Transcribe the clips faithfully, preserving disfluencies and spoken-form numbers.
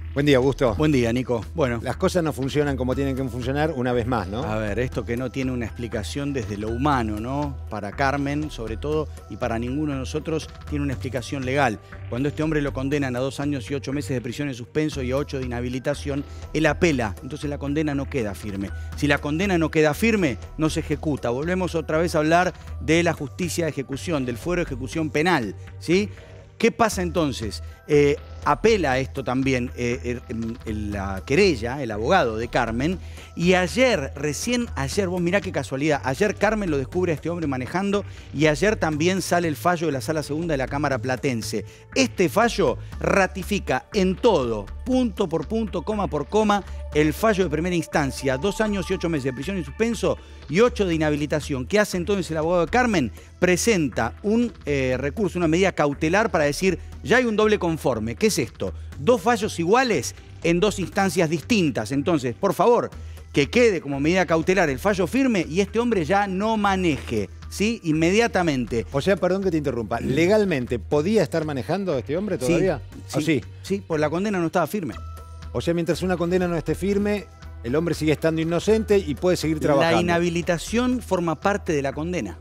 Buen día, Augusto. Buen día, Nico. Bueno, Las cosas no funcionan como tienen que funcionar una vez más, ¿no? a ver, esto que no tiene una explicación desde lo humano, ¿no? Para Carmen, sobre todo, y para ninguno de nosotros, tiene una explicación legal. Cuando este hombre lo condenan a dos años y ocho meses de prisión en suspenso y a ocho de inhabilitación, él apela, entonces la condena no queda firme. Si la condena no queda firme, no se ejecuta. Volvemos otra vez a hablar de la justicia de ejecución, del fuero de ejecución penal, ¿sí? ¿Qué pasa entonces? Eh, apela a esto también eh, el, el, la querella, el abogado de Carmen, y ayer, recién ayer, vos mirá qué casualidad, ayer Carmen lo descubre a este hombre manejando y ayer también sale el fallo de la Sala Segunda de la Cámara Platense. Este fallo ratifica en todo, punto por punto, coma por coma, el fallo de primera instancia, dos años y ocho meses de prisión en suspenso y ocho de inhabilitación. ¿Qué hace entonces el abogado de Carmen? Presenta un eh, recurso, una medida cautelar para decir, ya hay un doble conforme. ¿Qué es esto? Dos fallos iguales en dos instancias distintas. Entonces, por favor, que quede como medida cautelar el fallo firme y este hombre ya no maneje, ¿sí? Inmediatamente. O sea, perdón que te interrumpa, ¿legalmente podía estar manejando este hombre todavía? Sí, ¿O sí, sí? sí, pues la condena no estaba firme. O sea, mientras una condena no esté firme, el hombre sigue estando inocente y puede seguir trabajando. La inhabilitación forma parte de la condena.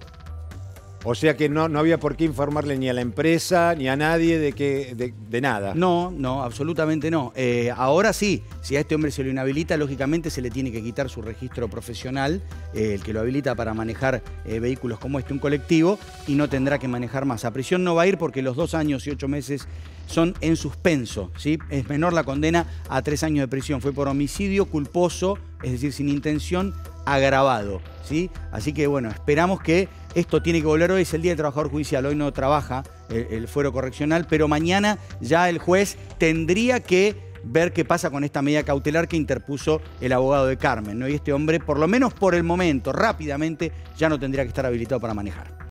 O sea que no, no había por qué informarle ni a la empresa ni a nadie de, que, de, de nada. No, no, absolutamente no. Eh, ahora sí, si a este hombre se lo inhabilita, lógicamente se le tiene que quitar su registro profesional, eh, el que lo habilita para manejar eh, vehículos como este, un colectivo, y no tendrá que manejar más. A prisión no va a ir porque los dos años y ocho meses son en suspenso, ¿sí? Es menor la condena a tres años de prisión. Fue por homicidio culposo, es decir, sin intención, agravado, ¿sí? Así que, bueno, esperamos que esto tiene que volver hoy, es el Día del Trabajador Judicial, hoy no trabaja el, el fuero correccional, pero mañana ya el juez tendría que ver qué pasa con esta medida cautelar que interpuso el abogado de Carmen, ¿no? Y este hombre, por lo menos por el momento, rápidamente, ya no tendría que estar habilitado para manejar.